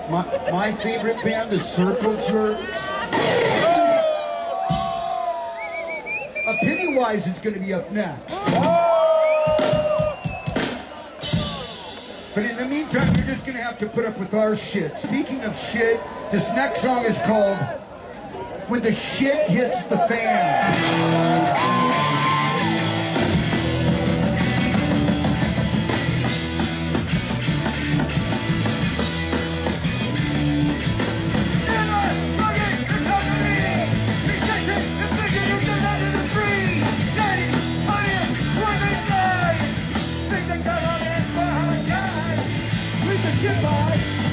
My favorite band, the Circle Jerks. Pennywise is going to be up next. But in the meantime, you're just going to have to put up with our shit. Speaking of shit, this next song is called When the Shit Hits the Fan. Goodbye.